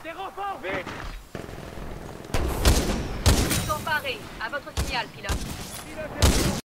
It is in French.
Des renforts, vite! Ils sont parés. À votre signal, pilote. Pilote